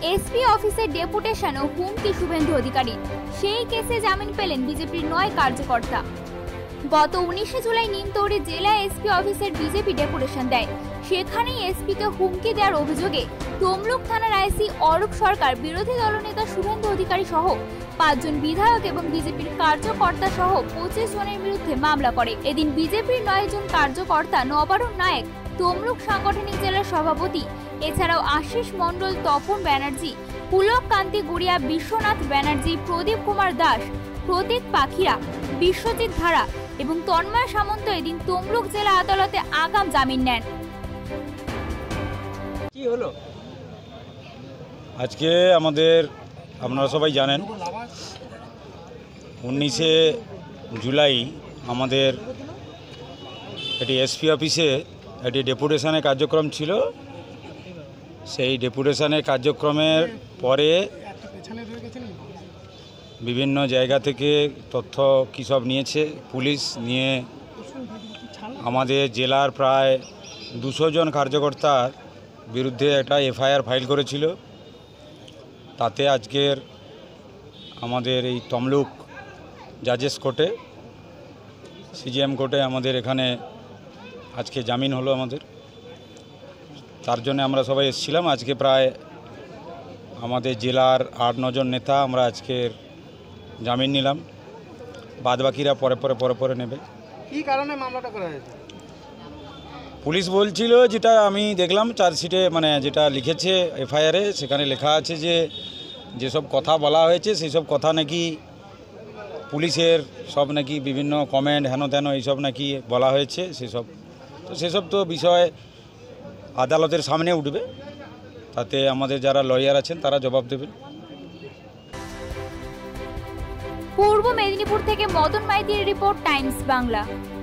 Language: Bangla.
এসপি অফিসের ডেপুটেশন ও হুমকি শুভেন্দু অধিকারী। সেই কেসে জামিন পেলেন বিজেপির 9 কার্যকর্তা। গত 19 জুলাই নিমতৌড়ি জেলা এসপি অফিসের বিজেপি ডেপুটেশন দেয়। সেখানেই এসপিকে হুমকি দেওয়ার অভিযোগে তমলুক থানার আইসি অরূপ সরকার বিরোধী দলনেতা শুভেন্দু অধিকারী সহ 5 জন বিধায়ক এবং বিজেপির কার্যকর্তা সহ 25 জনের বিরুদ্ধে মামলা করে। এদিন বিজেপির 9 জন কার্যকর্তা নবারুণ নায়ক তমলুক সাংগঠনিক জেলার সভাপতি, এছাড়াও আশিস মণ্ডল, তপন ব্যানার্জি, পুলক কান্তি গুড়িয়া, বিশ্বনাথ ব্যানার্জি, প্রদীপ কুমার দাস, প্রতীক পাখিরা, বিশ্বজিৎ ধারা এবং তন্ময় সামন্ত এদিন তমলুক জেলা আদালতে আগাম জামিন নেন। কি হলো আজকে আমাদের, আপনারা সবাই জানেন, 19 জুলাই আমাদের এটি এসপি অফিসে একটি ডেপুটেশনের কার্যক্রম ছিল। সেই ডেপুটেশনের কার্যক্রমের পরে বিভিন্ন জায়গা থেকে তথ্য কী সব নিয়েছে পুলিশ, নিয়ে আমাদের জেলার প্রায় 200 জন কার্যকর্তার বিরুদ্ধে একটা এফআইআর ফাইল করেছিল। তাতে আজকের আমাদের এই তমলুক জাজেস কোর্টে, সিজিএম কোর্টে আমাদের এখানে আজকে জামিন হলো আমাদের। তার জন্য আমরা সবাই এসেছিলাম। আজকে প্রায় আমাদের জেলার 8-9 জন নেতা আমরা আজকের জামিন নিলাম, বাদবাকিরা পরে নেবে। কি কারণে মামলাটা করা হয়েছে? পুলিশ বলছিল, যেটা আমি দেখলাম চার্জশিটে, মানে যেটা লিখেছে এফআইআরে, সেখানে লেখা আছে যে যেসব কথা বলা হয়েছে সেই সব কথা নাকি পুলিশের সব নাকি বিভিন্ন কমেন্ট হেন তেন এইসব নাকি বলা হয়েছে। সেসব তো বিষয় আদালতের সামনে উঠবে, তাতে আমাদের যারা লয়ার আছেন তারা জবাব দেবেন। পূর্ব মেদিনীপুর থেকে মদন মাইতির রিপোর্ট, টাইমস বাংলা।